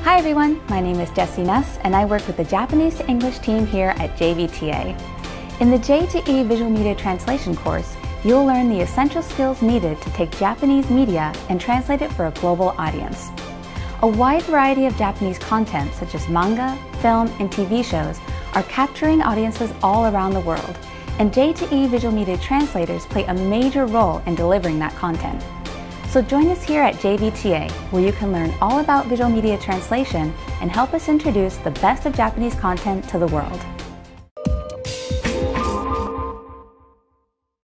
Hi everyone, my name is Jessie Ness and I work with the Japanese to English team here at JVTA. In the J2E Visual Media Translation course, you'll learn the essential skills needed to take Japanese media and translate it for a global audience. A wide variety of Japanese content such as manga, film, and TV shows are capturing audiences all around the world, and J2E Visual Media Translators play a major role in delivering that content. So join us here at JVTA, where you can learn all about visual media translation and help us introduce the best of Japanese content to the world.